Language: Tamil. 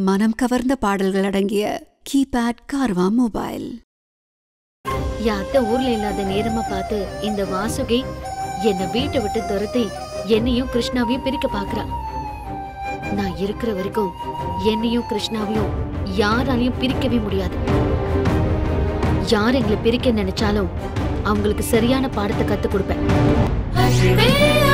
மனம் கவர்ந்த பாடல்கள் அடங்கிய கீபேட் கார்வா மொபைல். யாத்த ஊர்ல இல்லாத நேரமா பார்த்து இந்த வாசுகி என்னை வீட்டை விட்டு துரத்தி என்னையும் கிருஷ்ணாவையும் பிரிக்க பாக்குறா. நான் இருக்கிற வரைக்கும் என்னையும் கிருஷ்ணாவையும் யாராலையும் பிரிக்கவே முடியாது. யார் எங்களை பிரிக்க நினைச்சாலும் அவங்களுக்கு சரியான பாடத்தை கத்து கொடுப்பேன்.